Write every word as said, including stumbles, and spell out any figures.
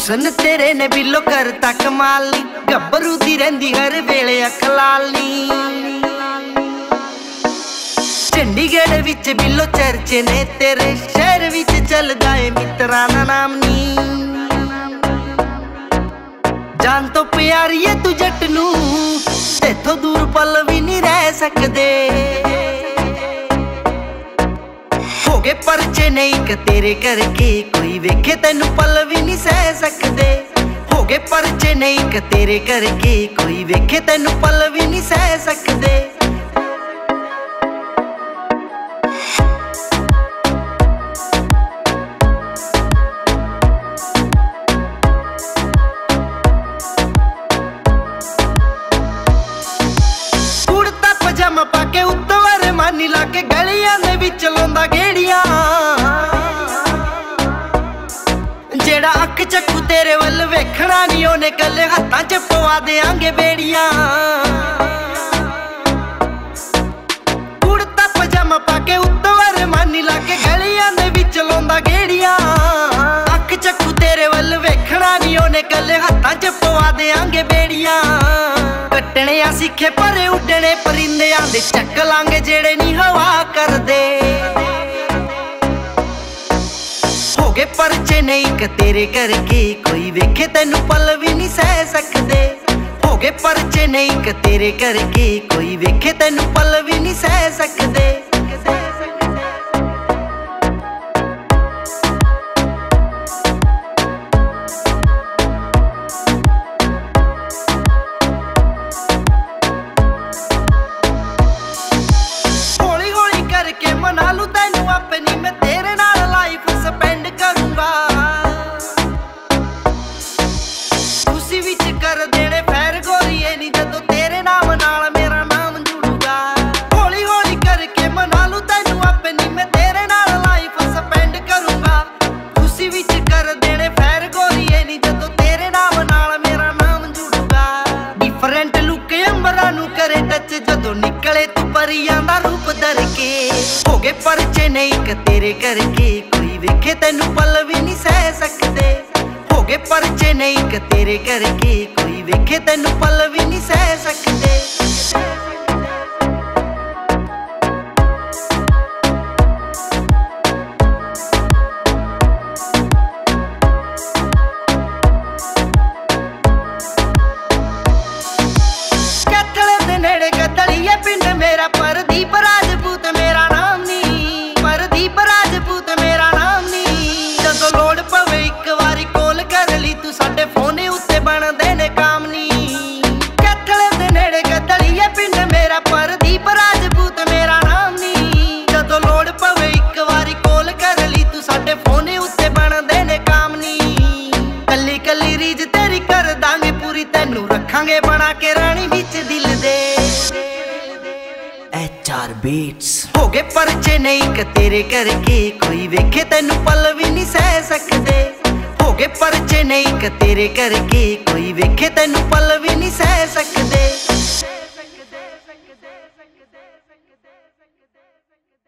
हुसन तेरे ने बिलो करता कमाल नी, गब्बरू दी रहिंदी हर वेले अख लाल नी। चंडीगढ़ विच बिलो चर्चे ने तेरे, शहर विच चलदा ए मित्रा दा नाम नी। जान तो प्यारी है तू जट नू, तेथों दूर पल भी नहीं रह सकदे। हो गए परचे नहीं क तेरे करके, कोई वेखे तेनू पल भी नहीं सह सकदे। हो गए परचे नहीं क तेरे करके, कोई वेखे तेनू पल भी नहीं सह सकदे। पजामा पाके उत्तों अरमानी लाके गलियां दे विच लाउंदा गेड़ियां। जेड़ा अख चक्कू तेरे वल वेखना नहीं, ओने कल्ले हत्थां च पवा देंगे बेड़ियां। कुड़ता पजामा पाके उत्तों अरमानी लाके गलियां दे विच लाउंदा गेड़ियां। अख चक्कू तेरे वल वेखना नहीं, ओने कल्ले हत्थां च पवा देंगे बेड़ियां। कट्टने आ सिखे पर उड्डने परिंदियां दे चक लांगे जेड़े नी हवा कर दे। हो गए परचे नहीं क तेरे करके, कोई वेखे तेनू पल भी नहीं सह सकदे। हो गए परचे नहीं क तेरे करके, कोई वेखे तेनू पल भी नहीं सह सकदे। के मना लू तेनू अपनी, मैं तेरे नाल लाइफ स्पेंड करूंगा। खुशी विच कर देने फैर गोरीए नी, जदों तेरे नाम नाल मेरा नाम जुड़ूगा। हौली हौली करके मना लू तेनू अपनी, मैं तेरे नाल लाइफ स्पेंड करूंगा। खुशी विच कर देने फैर गोरीए नी, जदों तेरे नाम नाल मेरा नाम जुड़ूगा। डिफरेंट लुक अंबरां नू करे टच, जदों निकले तू परियां दा रूप धर के। हो गए परचे नहीं क तेरे करके, कोई वेखे तेनू पल भी नहीं सह सकदे। हो गए परचे नहीं क तेरे करके, कोई वेखे तेनू पल भी नहीं सह सकदे। कैथल दे नेड़े गदड़िए पिंड मेरा, परदीप राजपूत मेरा नाम नी। परदीप राजपूत मेरा नाम नी। जदों लोड़ पवे इक वारी कॉल कर ली तू, साडे फोने उत्ते बनदे ने काम नी। कैथल दे नेड़े गदड़िए पिंड मेरा, परदीप राजपूत मेरा नाम नी। जदों लोड़ पवे इक वारी कॉल कर ली तू, साडे फोने उत्ते बनदे ने काम नी। कल्ली कल्ली रीज तेरी कर दांगे पूरी, तेनू रखांगे बना के रानी विच दिल दे। H R beats. हो गए परचे नहीं क तेरे करके, कोई वेखे तेनू पल भी नहीं सह सकदे। हो गए परचे नहीं क तेरे करके, कोई वेखे तेनू पल भी नहीं सह सकदे।